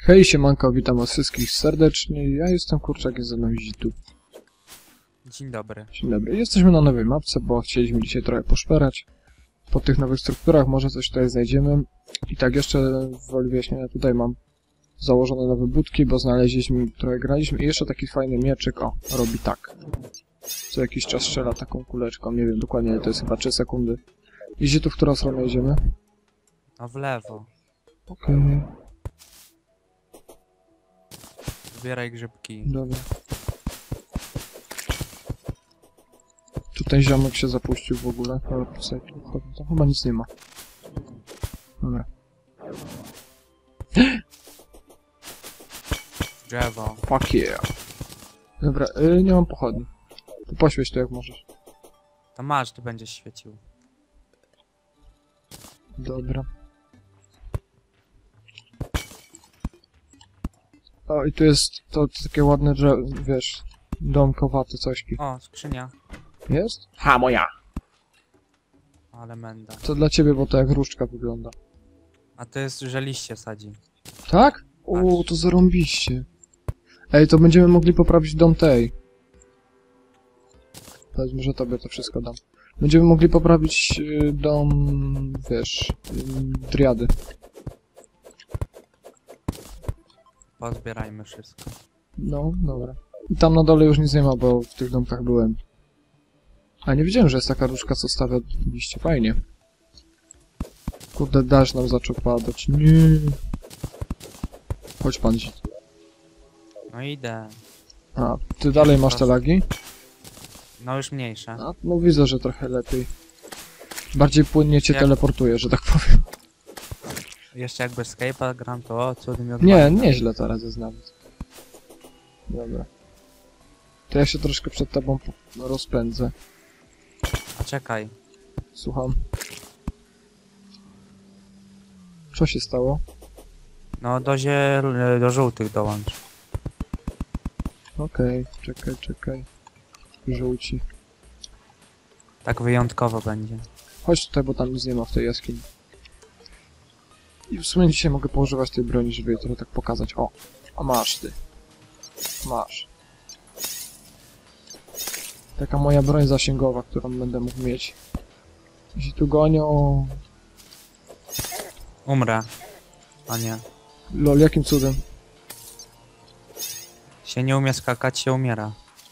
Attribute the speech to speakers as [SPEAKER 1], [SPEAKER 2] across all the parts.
[SPEAKER 1] Hej, siemanko, witam was wszystkich serdecznie. Ja jestem Kurczak, jest ze mną Zitu.
[SPEAKER 2] Dzień dobry.
[SPEAKER 1] Dzień dobry. Jesteśmy na nowej mapce, bo chcieliśmy dzisiaj trochę poszperać. Po tych nowych strukturach może coś tutaj znajdziemy. I tak jeszcze woli wyjaśnienia tutaj mam założone nowe budki, bo znaleźliśmy, trochę graliśmy. I jeszcze taki fajny mieczyk, o, robi tak. Co jakiś czas strzela taką kuleczką, nie wiem dokładnie, ale to jest chyba 3 sekundy. I Zitu, w którą stronę idziemy?
[SPEAKER 2] No w lewo.
[SPEAKER 1] Okej.
[SPEAKER 2] Zbieraj grzybki.
[SPEAKER 1] Dobra. Tutaj ziomek się zapuścił w ogóle. Ale sobie tu wchodzę. Tam chyba nic nie ma. Dobra.
[SPEAKER 2] Drzewo.
[SPEAKER 1] Fuck yeah. Dobra, nie mam pochodni. To poświeć to jak możesz.
[SPEAKER 2] To masz, tu będziesz świecił.
[SPEAKER 1] Dobra. O, i tu jest to takie ładne drzewo, wiesz, domkowate cośki.
[SPEAKER 2] O, skrzynia.
[SPEAKER 1] Jest? Ha, moja!
[SPEAKER 2] Ale menda.
[SPEAKER 1] To dla ciebie, bo to jak różdżka wygląda.
[SPEAKER 2] A to jest, że liście sadzi.
[SPEAKER 1] Tak? O, to zarąbiście. Ej, to będziemy mogli poprawić dom tej. Powiedzmy, że tobie to wszystko dam. Będziemy mogli poprawić dom, wiesz, driady.
[SPEAKER 2] Pozbierajmy wszystko.
[SPEAKER 1] No, dobra. I tam na dole już nic nie ma, bo w tych domkach byłem. A nie wiedziałem, że jest taka różdżka, co stawia liście. Fajnie. Kurde, deszcz nam zaczął padać. Nie. Chodź pan Zit.
[SPEAKER 2] No idę.
[SPEAKER 1] A, ty dalej masz te lagi?
[SPEAKER 2] No już mniejsze.
[SPEAKER 1] A, no widzę, że trochę lepiej. Bardziej płynnie cię
[SPEAKER 2] Jak-
[SPEAKER 1] teleportuje, że tak powiem.
[SPEAKER 2] Jeszcze jak bez Skype'a gram, to o, cudy mi
[SPEAKER 1] Nie,
[SPEAKER 2] odpali.
[SPEAKER 1] nieźle teraz jest nawet. Dobra. To ja się troszkę przed tobą rozpędzę.
[SPEAKER 2] A czekaj.
[SPEAKER 1] Słucham. Co się stało?
[SPEAKER 2] No do żółtych dołącz.
[SPEAKER 1] Okej, czekaj. Żółci.
[SPEAKER 2] Tak wyjątkowo będzie.
[SPEAKER 1] Chodź tutaj, bo tam nic nie ma w tej jaskini. I w sumie dzisiaj mogę poużywać tej broni, żeby je trochę tak pokazać. O! A masz ty. Masz. Taka moja broń zasięgowa, którą będę mógł mieć. Jeśli tu gonią...
[SPEAKER 2] Umrę. A nie.
[SPEAKER 1] Lol, jakim cudem?
[SPEAKER 2] Się nie umie skakać, się umiera.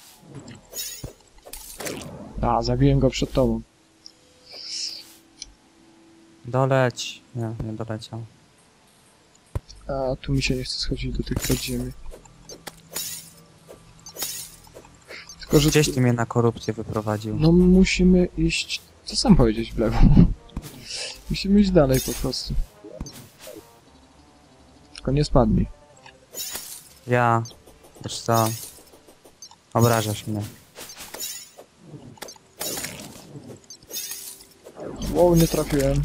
[SPEAKER 1] A, zabiłem go przed tobą.
[SPEAKER 2] Doleć. Nie doleciał.
[SPEAKER 1] A, tu mi się nie chce schodzić do tych podziemi. Tylko, że...
[SPEAKER 2] Gdzieś ty mnie na korupcję wyprowadził.
[SPEAKER 1] No musimy iść... Co sam powiedzieć w lewo? Musimy iść dalej po prostu. Tylko nie spadnij.
[SPEAKER 2] Ja... Wiesz co? Obrażasz mnie.
[SPEAKER 1] Wow, nie trafiłem.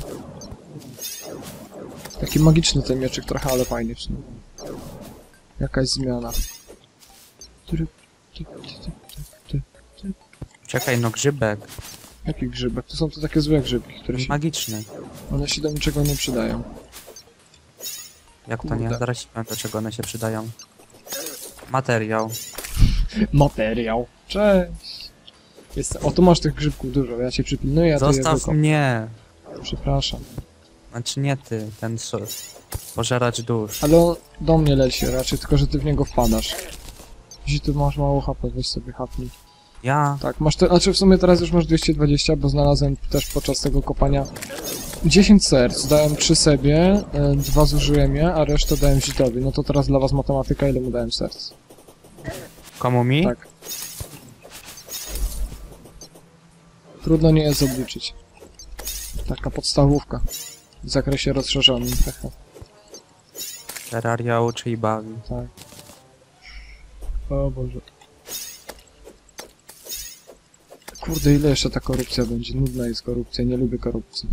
[SPEAKER 1] Taki magiczny ten mieczyk trochę, ale fajnie w sumie. Jakaś zmiana.
[SPEAKER 2] Czekaj, no grzybek.
[SPEAKER 1] Jaki grzybek? To są to takie złe grzybki, które się...
[SPEAKER 2] Magiczny.
[SPEAKER 1] One się do niczego nie przydają.
[SPEAKER 2] Jak to
[SPEAKER 1] Kurde.
[SPEAKER 2] nie? Zaraz ci powiem, do czego one się przydają. Materiał.
[SPEAKER 1] Materiał. Cześć! O, tu masz tych grzybków dużo, ja cię przypilnuję, a ty je
[SPEAKER 2] Zostaw
[SPEAKER 1] wykop.
[SPEAKER 2] mnie!
[SPEAKER 1] Przepraszam.
[SPEAKER 2] Znaczy nie ty, ten pożeracz dusz.
[SPEAKER 1] Ale on do mnie leci raczej, tylko że ty w niego wpadasz. Jeśli ty masz mało HP, weź sobie hapnij.
[SPEAKER 2] Ja?
[SPEAKER 1] Tak, masz znaczy w sumie teraz już masz 220, bo znalazłem też podczas tego kopania 10 serc. Dałem 3 sobie, 2 zużyłem je, a resztę dałem Zitowi. No to teraz dla was matematyka, ile mu dałem serc.
[SPEAKER 2] Komu mi?
[SPEAKER 1] Tak. Trudno nie jest obliczyć. Taka podstawówka. W zakresie rozszerzonym.
[SPEAKER 2] Terraria uczy i bawi.
[SPEAKER 1] Tak. O Boże. Kurde, ile jeszcze ta korupcja będzie? Nudna jest korupcja, nie lubię korupcji.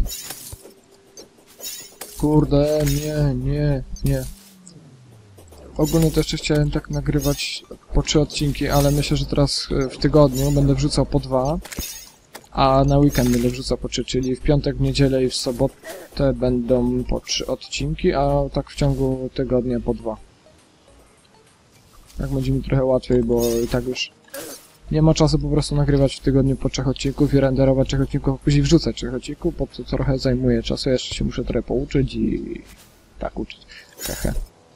[SPEAKER 1] Kurde, nie. Ogólnie to jeszcze chciałem tak nagrywać po 3 odcinki, ale myślę, że teraz w tygodniu będę wrzucał po 2. a na weekend będę wrzucał po 3, czyli w piątek, w niedzielę i w sobotę będą po 3 odcinki, a tak w ciągu tygodnia po 2. Tak będzie mi trochę łatwiej, bo i tak już nie ma czasu po prostu nagrywać w tygodniu po 3 odcinków i renderować 3 odcinków, a później wrzucać 3 odcinków, bo to trochę zajmuje czasu. Jeszcze się muszę trochę pouczyć i tak uczyć. Hehe.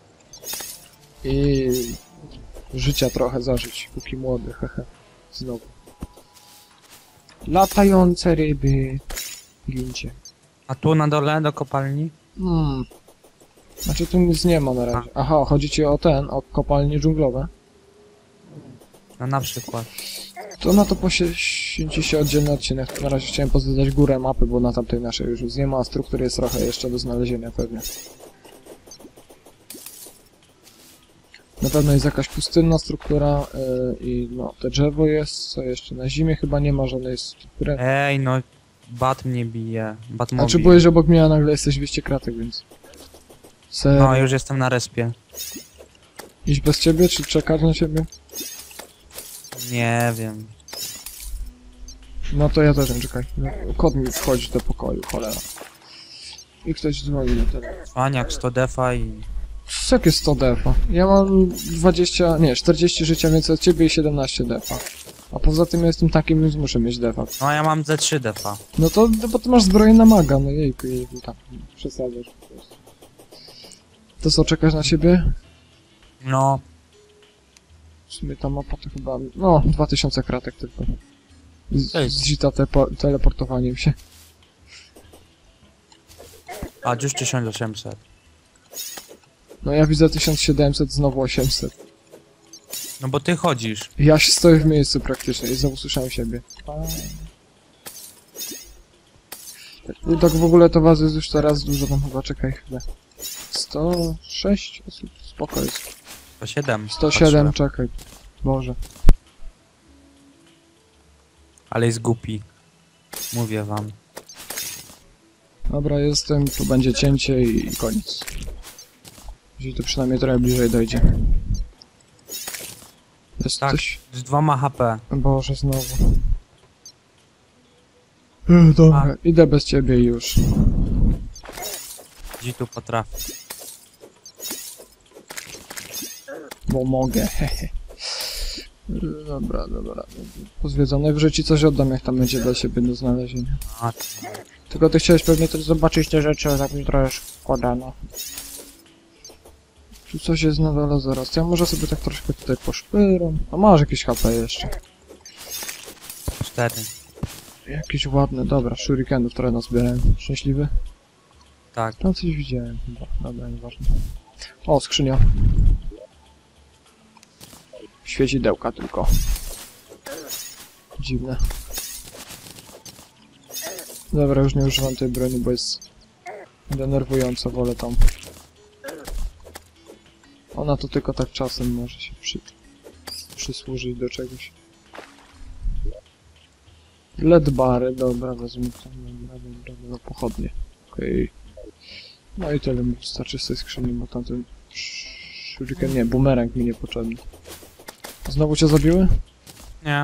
[SPEAKER 1] I życia trochę zażyć, póki młody, hehe. Znowu. Latające ryby. Gincie.
[SPEAKER 2] A tu na dole do kopalni?
[SPEAKER 1] Znaczy tu nic nie ma na razie. Aha, chodzi ci o o kopalnie dżunglowe?
[SPEAKER 2] No na przykład.
[SPEAKER 1] To na to poświęci się oddzielny odcinek. Na razie chciałem pozwiedzać górę mapy, bo na tamtej naszej już nic nie ma, a struktury jest trochę jeszcze do znalezienia pewnie. Na pewno jest jakaś pustynna struktura i no, te drzewo jest, co jeszcze? Na zimie chyba nie ma żadnej struktury.
[SPEAKER 2] Ej, no bat mnie bije. Bat
[SPEAKER 1] A czy
[SPEAKER 2] mobil.
[SPEAKER 1] byłeś obok mnie, a nagle jesteś 200 kratek, więc... Serio?
[SPEAKER 2] No, już jestem na respie.
[SPEAKER 1] Iść bez ciebie, czy czekać na ciebie?
[SPEAKER 2] Nie wiem.
[SPEAKER 1] No to ja też nie czekaj. No, kod mi wchodzi do pokoju, cholera. I ktoś dzwoni na telefon.
[SPEAKER 2] Cwaniak 100 defa i...
[SPEAKER 1] Jakie 100 defa? Ja mam 40 życia więcej od ciebie i 17 defa. A poza tym ja jestem takim, więc muszę mieć defa.
[SPEAKER 2] No a ja mam Z3 defa.
[SPEAKER 1] No to, bo ty masz zbroję na maga, no jejku, tak, przesadzasz po prostu. To co, czekasz na siebie?
[SPEAKER 2] No,
[SPEAKER 1] W sumie ta mapa to chyba, no, 2000 kratek tylko.
[SPEAKER 2] Ej.
[SPEAKER 1] Zita teleportowaniem się.
[SPEAKER 2] a już 1800.
[SPEAKER 1] No ja widzę 1700, znowu 800.
[SPEAKER 2] No bo ty chodzisz.
[SPEAKER 1] Ja się stoję w miejscu praktycznie i znowu słyszałem siebie. I tak w ogóle to was jest już teraz dużo, tam chyba, czekaj chwilę. 106 osób, spoko jest.
[SPEAKER 2] 107.
[SPEAKER 1] 107,
[SPEAKER 2] Patrzę.
[SPEAKER 1] czekaj. Boże.
[SPEAKER 2] Ale jest głupi. Mówię wam.
[SPEAKER 1] Dobra, jestem, tu będzie cięcie i koniec. Jeśli to przynajmniej trochę bliżej dojdzie. Jest
[SPEAKER 2] Tak.
[SPEAKER 1] coś?
[SPEAKER 2] Z 2 HP.
[SPEAKER 1] Boże, znowu. Dobra, idę bez ciebie już.
[SPEAKER 2] Gdzie tu potrafi.
[SPEAKER 1] Bo mogę, hehe. Dobra, dobra. Pozwiedzone w ci coś oddam, jak tam będzie dla siebie do znalezienia.
[SPEAKER 2] A,
[SPEAKER 1] Tylko ty chciałeś pewnie też zobaczyć te rzeczy, a tak mi trochę szkoda, no. Tu coś jest na dole zaraz. Ja może sobie tak troszkę tutaj poszpyram. A masz jakieś HP jeszcze.
[SPEAKER 2] 4.
[SPEAKER 1] Jakieś ładne, dobra, shurikenów trochę nazbierałem. Szczęśliwy?
[SPEAKER 2] Tak.
[SPEAKER 1] Tam coś widziałem chyba, dobra, nieważne. O, skrzynia. Świecidełka tylko. Dziwne. Dobra, już nie używam tej broni, bo jest denerwująca, wolę tam. Ona to tylko tak czasem może się przysłużyć do czegoś. LED bary, dobra, wezmę tam, dobra, pochodnie. Okej. No i tyle mi wystarczy z tej skrzyni, bo tamten shuriken, nie, bumerang mi niepotrzebny. Znowu cię zabiły?
[SPEAKER 2] Nie.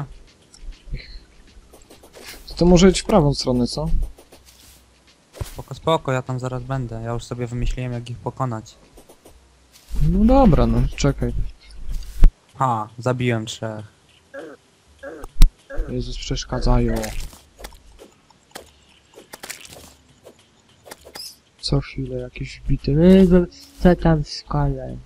[SPEAKER 1] To może iść w prawą stronę, co?
[SPEAKER 2] Spoko, spoko, ja tam zaraz będę. Ja już sobie wymyśliłem, jak ich pokonać.
[SPEAKER 1] No dobra, no czekaj.
[SPEAKER 2] Ha, zabiłem 3.
[SPEAKER 1] Jezus, przeszkadzają. Co chwilę jakieś wbity. Co tam w skale?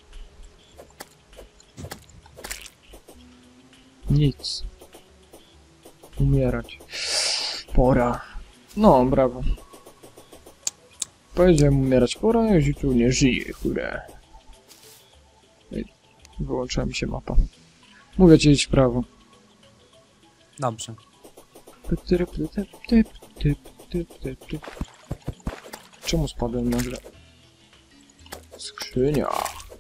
[SPEAKER 1] Nic. Umierać. Pora. No, brawo. Powiedziałem umierać. Pora, już tu nie żyje, hurra. Ej, wyłączyła mi się mapa. Mówię ci, idź w prawo.
[SPEAKER 2] Dobrze.
[SPEAKER 1] Czemu spadłem nagle? Skrzynia.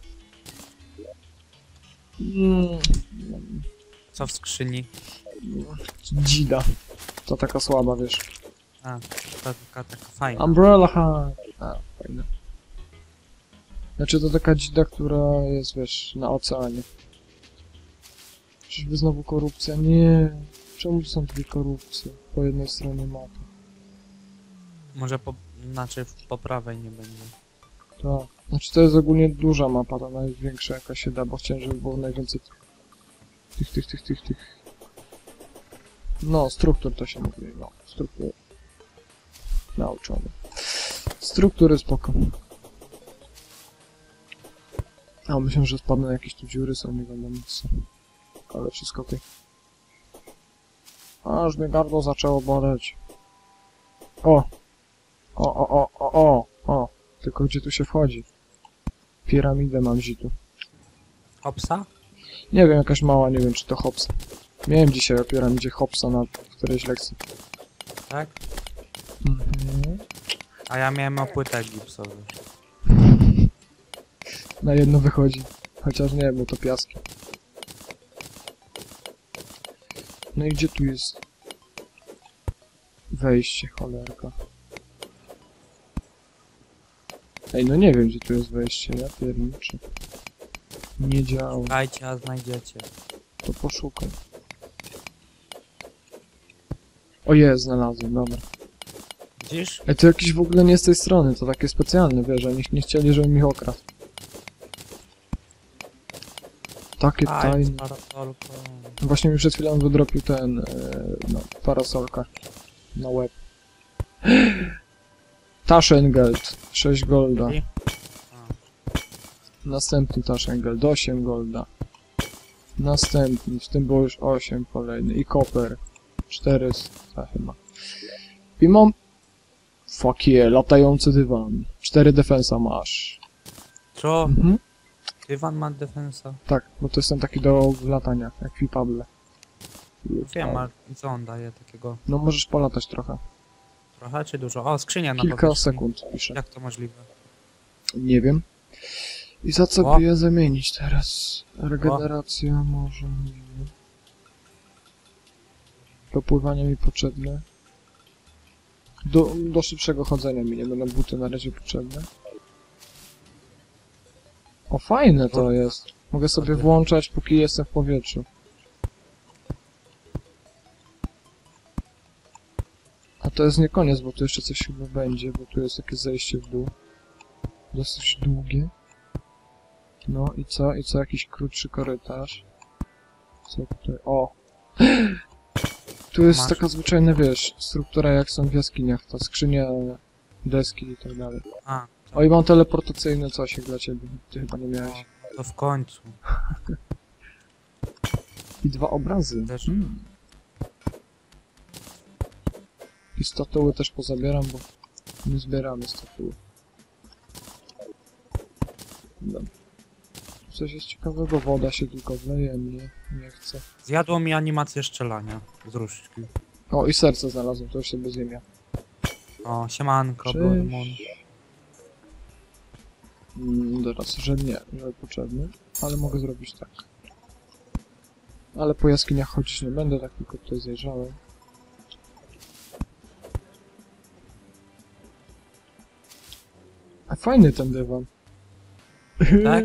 [SPEAKER 2] Co w skrzyni?
[SPEAKER 1] Dzida. To taka słaba, wiesz.
[SPEAKER 2] A, to taka fajna.
[SPEAKER 1] Umbrella Hut. A, fajne. Znaczy to taka dzida, która jest, wiesz, na oceanie. Czyżby znowu korupcja? Nie. Czemu to są dwie korupcje po jednej stronie mapy?
[SPEAKER 2] Może po... Znaczy po prawej nie będzie.
[SPEAKER 1] Tak. Znaczy to jest ogólnie duża mapa, ta największa jaka się da, bo chciałem, żeby było najwięcej tych. No, struktur to się mówi, no, struktury. Nauczony. Struktury spoko. A myślę, że spadną jakieś tu dziury, są nie wiadomo co. Ale wszystko okej. Aż mnie gardło zaczęło boleć. O! O! Tylko gdzie tu się wchodzi? Piramidę mam zitu.
[SPEAKER 2] Hopsa?
[SPEAKER 1] Nie wiem, jakaś mała, nie wiem czy to hops. Miałem dzisiaj o piramidzie hopsa na którejś lekcji.
[SPEAKER 2] Tak?
[SPEAKER 1] Mhm.
[SPEAKER 2] A ja miałem o płytach gipsowych.
[SPEAKER 1] Na jedno wychodzi. Chociaż nie, bo to piaski. No i gdzie tu jest wejście, cholerka? Ej, no nie wiem, gdzie tu jest wejście, ja pierniczę. Nie działa.
[SPEAKER 2] Szukajcie, a znajdziecie.
[SPEAKER 1] To poszukaj. O jest, znalazłem, dobra.
[SPEAKER 2] Widzisz?
[SPEAKER 1] Ej, to jakiś w ogóle nie z tej strony, to takie specjalne, wiesz, oni nie chcieli, żebym ich okradł. Takie tajne.
[SPEAKER 2] Parasolką.
[SPEAKER 1] Właśnie mi przed chwilą wydropił ten, no, parasolka na łeb. Taschengeld, 6 golda.
[SPEAKER 2] I?
[SPEAKER 1] Następny Taschengeld, 8 golda. Następny, w tym było już 8 kolejny. I koper, 400 chyba. I mam... Fuck yeah, latający dywan. 4 defensa masz.
[SPEAKER 2] Co?
[SPEAKER 1] Mhm.
[SPEAKER 2] Dywan ma defensa?
[SPEAKER 1] Tak, bo to jest ten taki do latania, jak Fipable.
[SPEAKER 2] Wiem, a co on daje takiego?
[SPEAKER 1] No możesz polatać trochę.
[SPEAKER 2] Trochę czy dużo? O, skrzynia na
[SPEAKER 1] Kilka
[SPEAKER 2] powierzchni.
[SPEAKER 1] sekund pisze.
[SPEAKER 2] Jak to możliwe?
[SPEAKER 1] Nie wiem. I za co
[SPEAKER 2] O.
[SPEAKER 1] by je zamienić teraz? Regeneracja może... Nie wiem. Do pływania mi potrzebne. Do szybszego chodzenia mi nie będą buty na razie potrzebne. O, fajne to jest. Mogę sobie włączać, póki jestem w powietrzu. A to jest nie koniec, bo tu jeszcze coś chyba będzie, bo tu jest jakieś zejście w dół. Dosyć długie. No i co? I co? Jakiś krótszy korytarz. Co tutaj? O! Tu jest
[SPEAKER 2] Masz.
[SPEAKER 1] taka zwyczajna, wiesz, struktura jak są w jaskiniach. Ta skrzynia, deski i tak dalej.
[SPEAKER 2] A,
[SPEAKER 1] O, i mam teleportacyjne coś dla ciebie. Ty chyba nie miałeś.
[SPEAKER 2] to w końcu.
[SPEAKER 1] I 2 obrazy.
[SPEAKER 2] Też.
[SPEAKER 1] I statuły też pozabieram, bo nie zbieramy statuły. Dobra. Coś jest ciekawego, woda się tylko wleje, nie chcę.
[SPEAKER 2] Zjadło mi animację strzelania z różdżki.
[SPEAKER 1] O, i serce znalazłem, to już sobie ziemia.
[SPEAKER 2] O, siemanko,
[SPEAKER 1] Cześć.
[SPEAKER 2] Bormon.
[SPEAKER 1] Teraz, że nie, że potrzebny, ale mogę zrobić tak. Ale po jaskiniach chodzić nie będę, tak tylko tutaj zajrzałem. A fajny ten dywan.
[SPEAKER 2] Tak?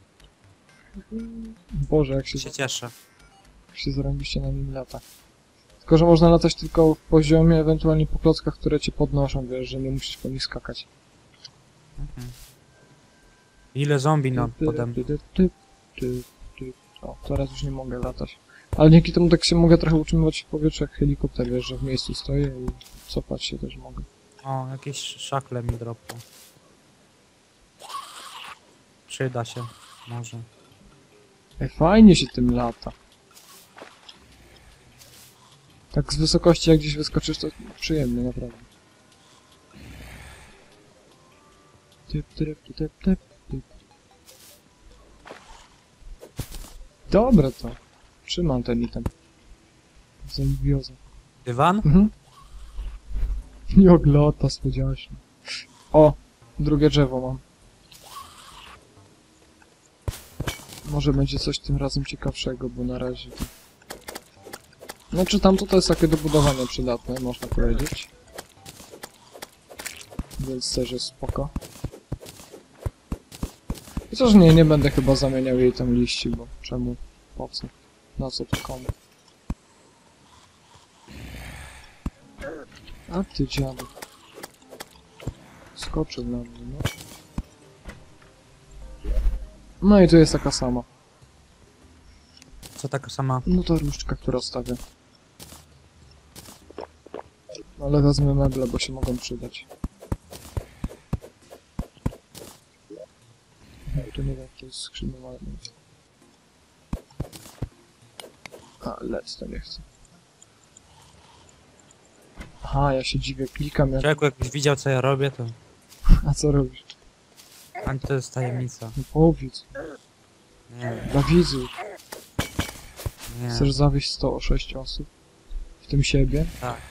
[SPEAKER 1] Boże, jak
[SPEAKER 2] Się cieszę.
[SPEAKER 1] się zarąbiście na nim lata. Tylko, że można latać tylko w poziomie, ewentualnie po klockach, które cię podnoszą, wiesz, że nie musisz po nich skakać.
[SPEAKER 2] Mhm. Ile zombie pode mną?
[SPEAKER 1] O, teraz już nie mogę latać. Ale dzięki temu tak się mogę trochę utrzymywać w powietrzu jak helikopter, wiesz, że w miejscu stoję i cofać się też mogę.
[SPEAKER 2] O, jakieś szakle mi dropło. Przyda się, może.
[SPEAKER 1] Ej, fajnie się tym lata. Tak z wysokości jak gdzieś wyskoczysz, to przyjemnie, naprawdę. Typ. Dobre to. Trzymam ten item. Zajebioza.
[SPEAKER 2] Dywan?
[SPEAKER 1] Mhm. Nie ogląda, spodziewasz się. O! Drugie drzewo mam. Może będzie coś tym razem ciekawszego, bo na razie to... Znaczy tamto to jest takie do budowania przydatne, można powiedzieć. Więc też jest spoko. Chociaż nie będę chyba zamieniał jej tam liści, bo czemu? Po co? Na co to komu? A ty dziadu. Skoczył na mnie, no. No i tu jest taka sama.
[SPEAKER 2] Co taka sama?
[SPEAKER 1] No to różdżka, która stawia. Ale wezmę meble, bo się mogą przydać. Tu nie wiem, jak to jest skrzynią, ale... A, lec to nie chcę. Aha, ja się dziwię, klikam jak...
[SPEAKER 2] Człowieku, jakbyś widział co ja robię, to...
[SPEAKER 1] A co robisz?
[SPEAKER 2] A to jest tajemnica.
[SPEAKER 1] No powiedz.
[SPEAKER 2] Nie,
[SPEAKER 1] Dla widzów.
[SPEAKER 2] nie.
[SPEAKER 1] Chcesz zawieść 106 osób? W tym siebie?
[SPEAKER 2] Tak.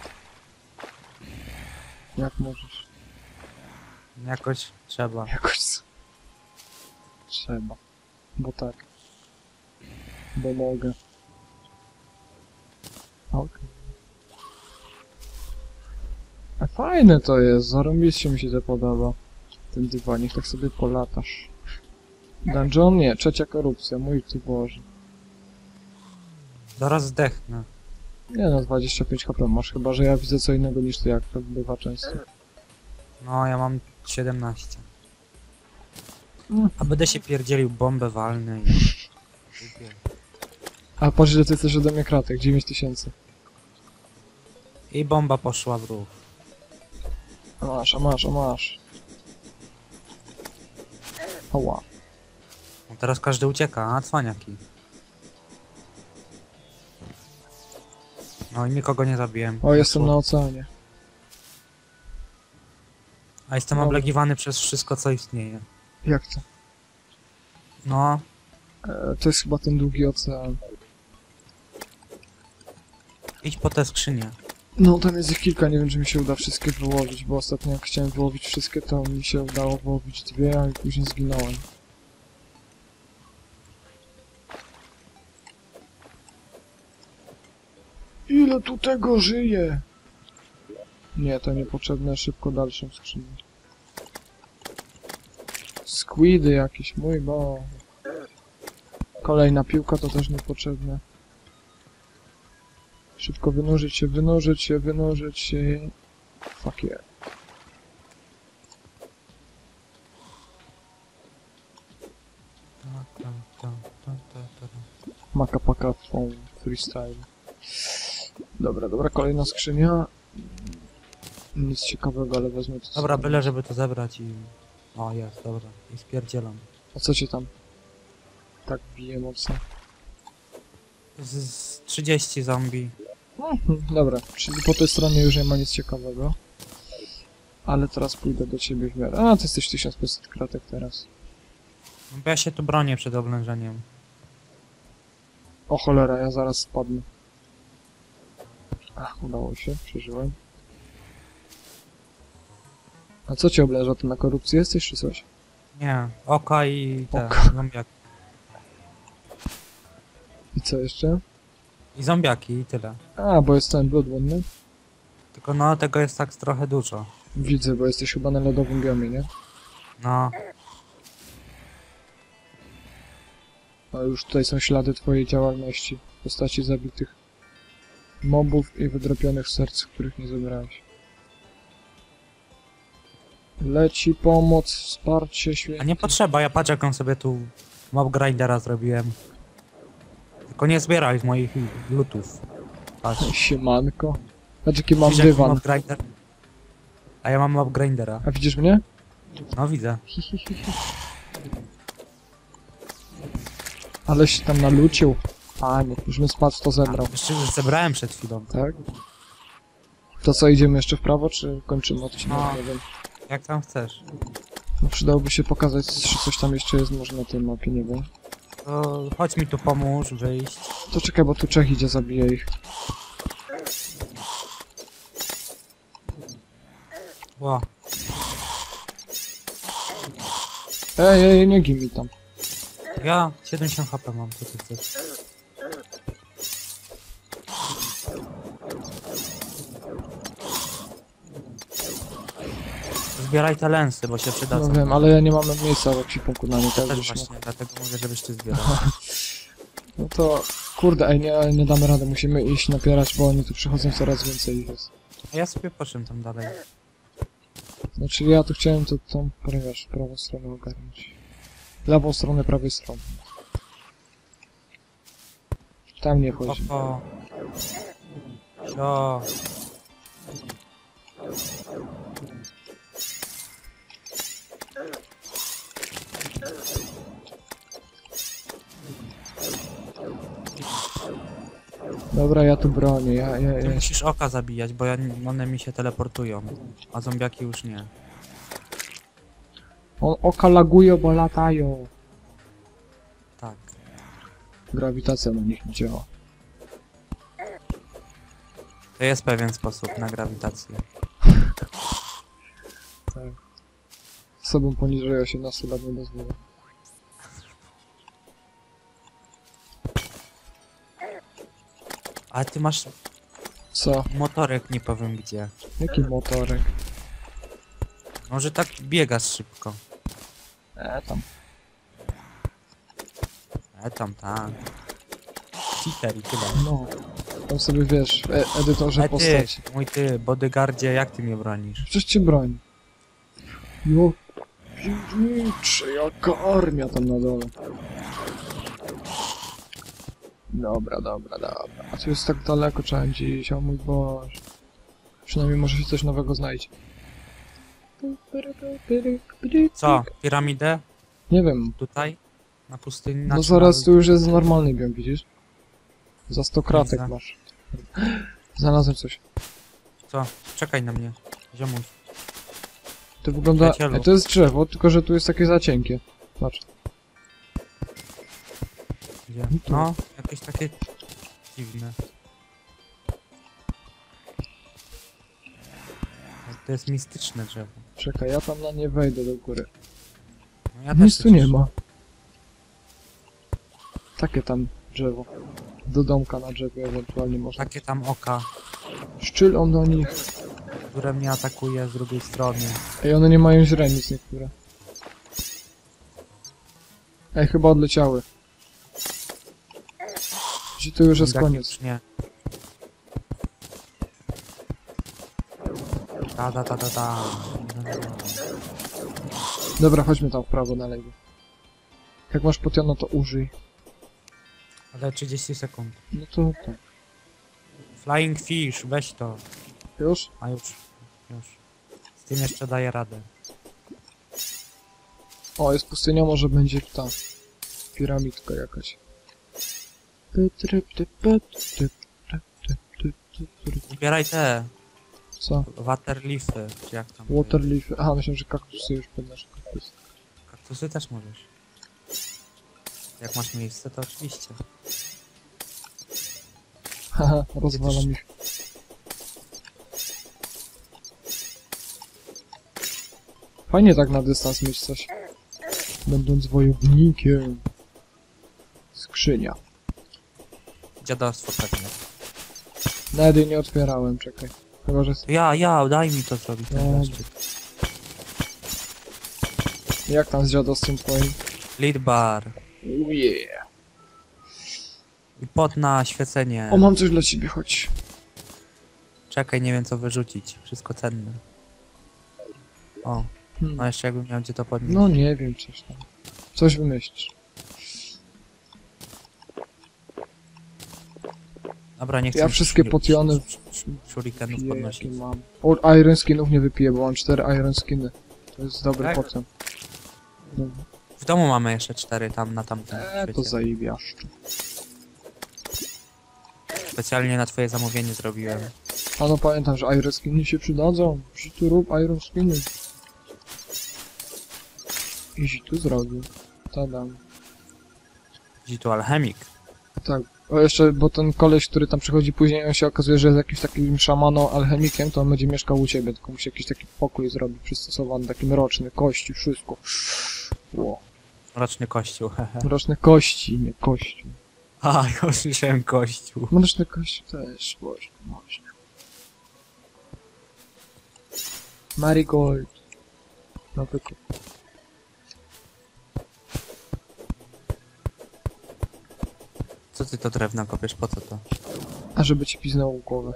[SPEAKER 1] Jak możesz?
[SPEAKER 2] Jakoś trzeba.
[SPEAKER 1] Jakoś... Trzeba. Bo tak. Bo mogę. Okej. A fajne to jest, zarąbiście mi się to podoba. Ten dywanik, tak sobie polatasz. Dungeon? Nie, trzecia korupcja, mój ty Boże.
[SPEAKER 2] Zaraz zdechnę.
[SPEAKER 1] Nie no, 25 HP masz, chyba że ja widzę co innego niż ty, jak to bywa często.
[SPEAKER 2] No, ja mam 17.
[SPEAKER 1] Mm.
[SPEAKER 2] A będę się pierdzielił bombę walny i...
[SPEAKER 1] A patrz, że ty jesteś ode mnie kratek, 9000.
[SPEAKER 2] I bomba poszła w ruch.
[SPEAKER 1] A masz, a masz, a masz. Ała.
[SPEAKER 2] No teraz każdy ucieka, a cwaniaki. No i nikogo nie zabiłem.
[SPEAKER 1] O, jestem na oceanie.
[SPEAKER 2] A jestem
[SPEAKER 1] Dobra.
[SPEAKER 2] oblegiwany przez wszystko co istnieje.
[SPEAKER 1] Jak to?
[SPEAKER 2] No,
[SPEAKER 1] To jest chyba ten długi ocean.
[SPEAKER 2] idź po te skrzynie.
[SPEAKER 1] No, tam jest ich kilka, nie wiem, czy mi się uda wszystkie wyłowić, bo ostatnio jak chciałem wyłowić wszystkie, to mi się udało wyłowić dwie, a później zginąłem. Ile tu tego żyje? Nie, to niepotrzebne, szybko dalszą skrzynię. Squidy jakieś, mój Boże. Kolejna piłka to też niepotrzebne. Szybko wynurzyć się, wynurzyć się, wynurzyć się. Fuck yeah. Maka paka phone freestyle. Dobra, dobra, kolejna skrzynia. Nic ciekawego, ale wezmę to.
[SPEAKER 2] Dobra,
[SPEAKER 1] sobie.
[SPEAKER 2] byle żeby to zebrać i... O, jest, dobra. I spierdzielam.
[SPEAKER 1] A co cię tam? Tak bije mocno.
[SPEAKER 2] Z 30 zombie.
[SPEAKER 1] Dobra, czyli po tej stronie już nie ma nic ciekawego. Ale teraz pójdę do ciebie w miarę. A, ty jesteś 1500 kratek teraz.
[SPEAKER 2] No bo ja się tu bronię przed oblężeniem.
[SPEAKER 1] O cholera, ja zaraz spadnę. Ach, udało się, przeżyłem. A co cię obleża? Ty na korupcji jesteś czy coś?
[SPEAKER 2] Nie, oka i te
[SPEAKER 1] Oka.
[SPEAKER 2] zombiaki.
[SPEAKER 1] I co jeszcze?
[SPEAKER 2] I zombiaki i tyle.
[SPEAKER 1] A, bo jest ten bloodwodny.
[SPEAKER 2] Tylko no, tego jest tak trochę dużo.
[SPEAKER 1] Widzę, bo jesteś chyba na lodowym biomie, nie?
[SPEAKER 2] No,
[SPEAKER 1] A już tutaj są ślady twojej działalności. W postaci zabitych mobów i wydropionych serc, których nie zebrałeś. Leci pomoc, wsparcie,
[SPEAKER 2] a
[SPEAKER 1] święty.
[SPEAKER 2] nie potrzeba, ja patrz jaką sobie tu mob grindera zrobiłem. Tylko nie zbieraj z moich lootów. Patrz.
[SPEAKER 1] Siemanko. Patrz jaki mam
[SPEAKER 2] Widzisz, jaki
[SPEAKER 1] dywan.
[SPEAKER 2] mob grinder? A ja mam mob grindera.
[SPEAKER 1] A widzisz mnie?
[SPEAKER 2] No widzę.
[SPEAKER 1] Ale się tam nalucił. Panie, już bym spadł, to zebrał.
[SPEAKER 2] Jeszcze już zebrałem przed chwilą.
[SPEAKER 1] Tak? To co, idziemy jeszcze w prawo, czy kończymy odcinek?
[SPEAKER 2] No.
[SPEAKER 1] Nie wiem.
[SPEAKER 2] Jak tam chcesz.
[SPEAKER 1] No, przydałoby się pokazać, czy coś tam jeszcze jest może na tej mapie, nie wiem.
[SPEAKER 2] To chodź mi tu pomóż wyjść.
[SPEAKER 1] To czekaj, bo tu Czech idzie, zabije ich.
[SPEAKER 2] Ło.
[SPEAKER 1] Ej, nie gin mi tam.
[SPEAKER 2] Ja 70 HP mam, co ty chcesz? Zbieraj te lensy, bo się
[SPEAKER 1] No
[SPEAKER 2] przydadzą.
[SPEAKER 1] wiem, ale ja nie mam miejsca w ekwipunku na nie,
[SPEAKER 2] Ja
[SPEAKER 1] tak
[SPEAKER 2] też
[SPEAKER 1] żeśmy-
[SPEAKER 2] właśnie, dlatego mówię, żebyś ty zbierał.
[SPEAKER 1] No to, kurde, ej, nie damy rady, musimy iść napierać, bo oni tu przychodzą, coraz więcej ich jest.
[SPEAKER 2] A ja sobie po czym tam dalej?
[SPEAKER 1] Znaczy ja tu chciałem tą prawą stronę ogarnąć. Lewą stronę, prawej stronę. Tam nie chodzi.
[SPEAKER 2] Oko. Sio.
[SPEAKER 1] Dobra, ja tu bronię,
[SPEAKER 2] Ty musisz oka zabijać, bo one mi się teleportują, a zombiaki już nie.
[SPEAKER 1] Oka lagują, bo latają.
[SPEAKER 2] Tak.
[SPEAKER 1] Grawitacja na nich nie działa.
[SPEAKER 2] To jest pewien sposób na grawitację.
[SPEAKER 1] Tak. Osobom poniżej 18 lat nie dozwolę.
[SPEAKER 2] Ale ty masz
[SPEAKER 1] Co?
[SPEAKER 2] motorek, nie powiem gdzie.
[SPEAKER 1] Jaki motorek?
[SPEAKER 2] Może tak biegasz szybko.
[SPEAKER 1] Tam.
[SPEAKER 2] Tam, tak. Cheater i tyle.
[SPEAKER 1] No. Tam sobie wiesz, edytorze
[SPEAKER 2] ty,
[SPEAKER 1] postaci.
[SPEAKER 2] mój ty, bodyguardzie, jak ty mnie bronisz?
[SPEAKER 1] Przecież cię broń. Jo. Piernicze, jaka armia tam na dole. Dobra. A tu jest tak daleko, trzeba dziś, o mój Boże. Przynajmniej może się coś nowego znajdzie.
[SPEAKER 2] Co? Piramidę?
[SPEAKER 1] Nie wiem.
[SPEAKER 2] Tutaj? Na pustyni?
[SPEAKER 1] No zaraz tu już jest normalny biom, widzisz? Za 100 kratek
[SPEAKER 2] Widzę.
[SPEAKER 1] masz. Znalazłem coś.
[SPEAKER 2] Co? Czekaj na mnie. Ziomuś.
[SPEAKER 1] To wygląda...
[SPEAKER 2] Przyjacielu.
[SPEAKER 1] To jest drzewo, tylko że tu jest takie za cienkie. Patrz.
[SPEAKER 2] Gdzie?
[SPEAKER 1] No tu.
[SPEAKER 2] No, jakieś takie dziwne. To jest mistyczne drzewo.
[SPEAKER 1] Czekaj, ja tam na nie wejdę do góry.
[SPEAKER 2] No, ja
[SPEAKER 1] Nic
[SPEAKER 2] też
[SPEAKER 1] tu nie
[SPEAKER 2] przecież-
[SPEAKER 1] ma. Takie tam drzewo. Do domka na drzewie ewentualnie można.
[SPEAKER 2] Takie tam oka,
[SPEAKER 1] Szczylą do nich.
[SPEAKER 2] które mnie atakuje z drugiej strony.
[SPEAKER 1] Ej, one nie mają źrenic niektóre. Ej, chyba odleciały. Gdzie to już jest
[SPEAKER 2] Zombiaki
[SPEAKER 1] koniec.
[SPEAKER 2] już nie. Ta.
[SPEAKER 1] Dobra, chodźmy tam w prawo na lewo. Jak masz potiano, to użyj.
[SPEAKER 2] Ale 30 sekund.
[SPEAKER 1] No to tak.
[SPEAKER 2] Flying fish, weź to.
[SPEAKER 1] Już?
[SPEAKER 2] A już. Z tym jeszcze daję radę.
[SPEAKER 1] O, jest pustynia, może będzie ta piramidka jakaś.
[SPEAKER 2] Ubieraj te
[SPEAKER 1] Co?
[SPEAKER 2] waterleafy, czy jak tam.
[SPEAKER 1] Waterleaf. Aha, myślę, że kaktusy już podnoszę. Kaktusy.
[SPEAKER 2] Kaktusy też możesz. Jak masz miejsce, to oczywiście.
[SPEAKER 1] Haha, rozwalam ich. Fajnie tak na dystans mieć coś. Będąc wojownikiem. Skrzynia.
[SPEAKER 2] Dziadostwo pewnie.
[SPEAKER 1] Nawet jej nie otwierałem, czekaj. Chyba, że...
[SPEAKER 2] Daj mi to zrobić. ten
[SPEAKER 1] Dobra.
[SPEAKER 2] deszczyk.
[SPEAKER 1] Jak tam z dziadostwem twoim?
[SPEAKER 2] Lead bar.
[SPEAKER 1] Oh yeah.
[SPEAKER 2] I pot na świecenie.
[SPEAKER 1] O, mam coś dla ciebie, chodź.
[SPEAKER 2] Czekaj, nie wiem co wyrzucić. Wszystko cenne. O, no jeszcze jakbym miał gdzie to podnieść.
[SPEAKER 1] No nie wiem, coś tam. Coś wymyślisz.
[SPEAKER 2] Dobra, nie chcę.
[SPEAKER 1] Ja wszystkie potiony
[SPEAKER 2] Shurikenów
[SPEAKER 1] piję, jakie
[SPEAKER 2] podnosić.
[SPEAKER 1] mam. O, Iron Skinów nie wypiję, bo mam 4 Iron Skiny. To jest dobry
[SPEAKER 2] Tak?
[SPEAKER 1] potem. No.
[SPEAKER 2] W domu mamy jeszcze 4 tam na tamtym
[SPEAKER 1] To
[SPEAKER 2] świecie.
[SPEAKER 1] zajebiaszczu.
[SPEAKER 2] Specjalnie na twoje zamówienie zrobiłem.
[SPEAKER 1] A no pamiętam, że Iron Skiny się przydadzą. Że tu rób Iron Skiny. I tu zrobił. Tadam.
[SPEAKER 2] Gdzie tu alchemik?
[SPEAKER 1] Tak. O jeszcze, bo ten koleś, który tam przychodzi później, on się okazuje, że jest jakimś takim szamaną, alchemikiem, to on będzie mieszkał u ciebie, tylko musi jakiś taki pokój zrobić, przystosowany, taki mroczny, kości, wszystko. Ło.
[SPEAKER 2] Roczny kościół, hehe.
[SPEAKER 1] Mroczne kości, nie kościół.
[SPEAKER 2] A, ja słyszałem kościół.
[SPEAKER 1] Mroczne kości też, właśnie. Marigold. Na przykład.
[SPEAKER 2] Co ty to drewno kopiesz, po co to?
[SPEAKER 1] A żeby ci piznęło głowę.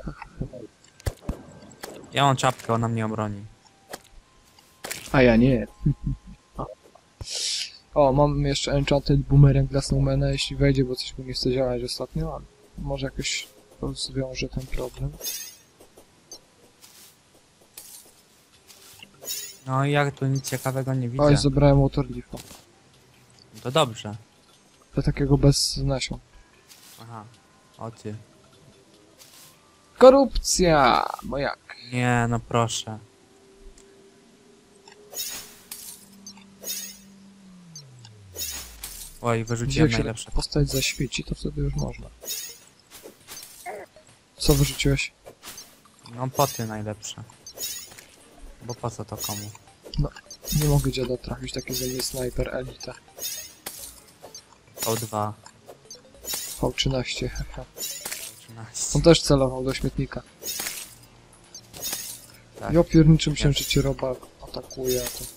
[SPEAKER 2] Ja mam czapkę, ona mnie obroni.
[SPEAKER 1] A ja nie. O, mam jeszcze Enchanted Boomerang dla Snowmana, jeśli wejdzie, bo coś mu nie chce działać ostatnio, ale może jakoś rozwiąże ten problem.
[SPEAKER 2] No i jak tu nic ciekawego nie widzę.
[SPEAKER 1] Oj, zebrałem Waterleafa.
[SPEAKER 2] To dobrze.
[SPEAKER 1] To takiego bez nasion.
[SPEAKER 2] Aha. O ty.
[SPEAKER 1] Korupcja! Bo jak?
[SPEAKER 2] Nie, no proszę. Oj,
[SPEAKER 1] Gdzie
[SPEAKER 2] wyrzuciłem
[SPEAKER 1] jak się
[SPEAKER 2] najlepsze.
[SPEAKER 1] postać zaświeci, to wtedy już można. Co wyrzuciłeś?
[SPEAKER 2] No poty najlepsze. Bo po co to komu?
[SPEAKER 1] Nie mogę dziada trafić, taki ze mnie Sniper Elite.
[SPEAKER 2] O2.
[SPEAKER 1] V13, haha.
[SPEAKER 2] 13.
[SPEAKER 1] On też celował do śmietnika.
[SPEAKER 2] Tak.
[SPEAKER 1] Ja pierniczym się, że cię robak atakuje, a to...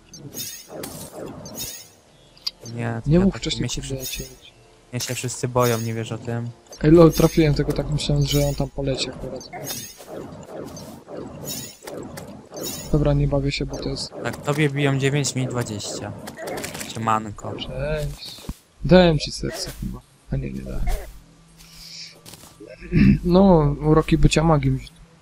[SPEAKER 2] Nie, to
[SPEAKER 1] Nie
[SPEAKER 2] ja
[SPEAKER 1] mógł
[SPEAKER 2] tak,
[SPEAKER 1] wcześniej lecieć.
[SPEAKER 2] mnie się wszyscy boją, nie wiesz o tym.
[SPEAKER 1] Ej lol, trafiłem tego, tak myślałem, że on tam poleci akurat. Dobra, nie bawię się, bo to jest...
[SPEAKER 2] Tak, tobie biją 9, mi 20. Siemanko.
[SPEAKER 1] Cześć. Dałem ci serce chyba. A nie, nie dałem. No, uroki bycia magiem.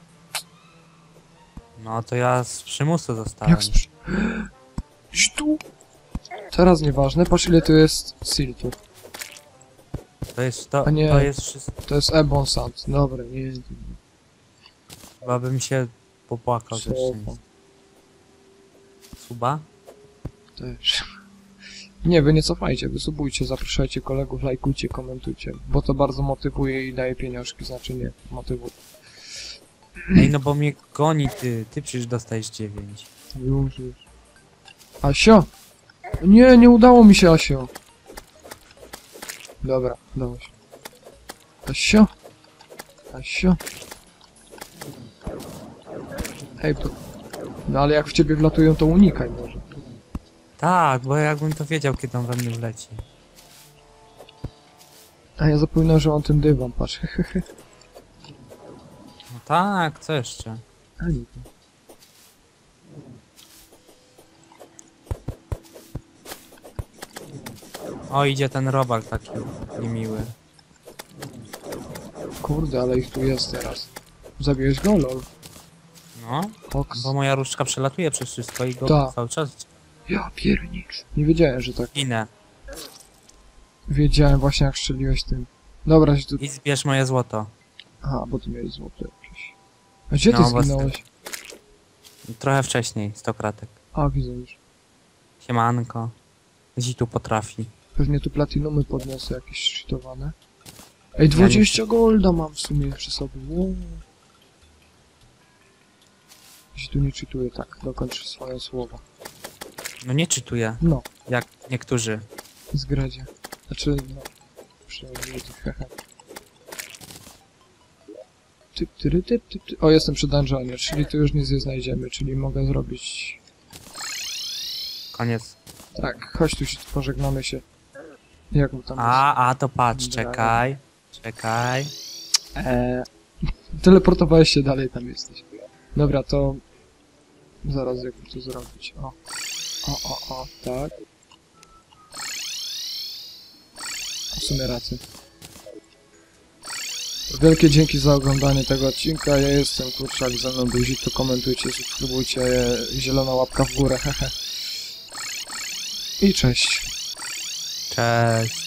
[SPEAKER 2] No to ja z przymusu zostałem.
[SPEAKER 1] Jak sprz... Idź tu! Teraz nieważne, patrz ile tu jest siltu.
[SPEAKER 2] To jest to,
[SPEAKER 1] A nie.
[SPEAKER 2] to jest wszystko.
[SPEAKER 1] To jest Ebon Sand. Dobra, nie...
[SPEAKER 2] Chyba bym się popłakał też.
[SPEAKER 1] Słowo.
[SPEAKER 2] Suba?
[SPEAKER 1] Też. Nie, wy nie cofajcie, wysubujcie, zapraszajcie kolegów, lajkujcie, komentujcie, bo to bardzo motywuje i daje pieniążki, znaczy nie, motywuje.
[SPEAKER 2] Ej, no bo mnie goni ty przecież dostajesz 9.
[SPEAKER 1] Już. Asio! Nie, nie udało mi się, Asio. Dobra, udało się. Asio! Asio! Ej, to... No ale jak w ciebie wlatują, to unikaj może.
[SPEAKER 2] Tak, bo jakbym to wiedział, kiedy on we mnie wleci.
[SPEAKER 1] A ja zapominam, że mam ten dywan, patrz.
[SPEAKER 2] No tak, co jeszcze?
[SPEAKER 1] A nie.
[SPEAKER 2] O, idzie ten robak taki niemiły.
[SPEAKER 1] Kurde, ale ich tu jest teraz. Zabiłeś go, lol.
[SPEAKER 2] No,
[SPEAKER 1] Koks.
[SPEAKER 2] bo moja różdżka przelatuje przez wszystko i go
[SPEAKER 1] Tak.
[SPEAKER 2] cały czas
[SPEAKER 1] Ja piernicz. Nie wiedziałem, że tak.
[SPEAKER 2] ginę.
[SPEAKER 1] Wiedziałem właśnie, jak strzeliłeś tym. Dobra, się tu...
[SPEAKER 2] I zbierz moje złoto.
[SPEAKER 1] Aha, bo ty miałeś złoto jakieś. A gdzie ty
[SPEAKER 2] No, bo
[SPEAKER 1] zginąłeś?
[SPEAKER 2] Trochę wcześniej, 100 kratek.
[SPEAKER 1] A, widzę już.
[SPEAKER 2] Siemanko. Zitu potrafi.
[SPEAKER 1] Pewnie tu platinumy podniosę jakieś shitowane. Ej, 20 golda mam w sumie przy sobie. Wow. Jeśli tu nie czytuję, tak, dokończę swoje słowa.
[SPEAKER 2] No nie czytuję,
[SPEAKER 1] No,
[SPEAKER 2] jak niektórzy.
[SPEAKER 1] zgradzie. Znaczy, no, przynajmniej hehe. Typ. O, jestem przy dungeonie, czyli tu już nic nie znajdziemy, czyli mogę zrobić...
[SPEAKER 2] Koniec.
[SPEAKER 1] Tak, chodź tu się, pożegnamy się. Jak mu tam
[SPEAKER 2] A to patrz,
[SPEAKER 1] Dobra.
[SPEAKER 2] czekaj. Czekaj.
[SPEAKER 1] jest? Teleportowałeś się dalej, tam jesteś. Dobra, to... Zaraz jak to zrobić. O, tak. W sumie rację. Wielkie dzięki za oglądanie tego odcinka. Ja jestem Kurczak, ze mną był Zito. Komentujcie, subskrybujcie, zielona łapka w górę, hehe. I cześć.
[SPEAKER 2] Cześć.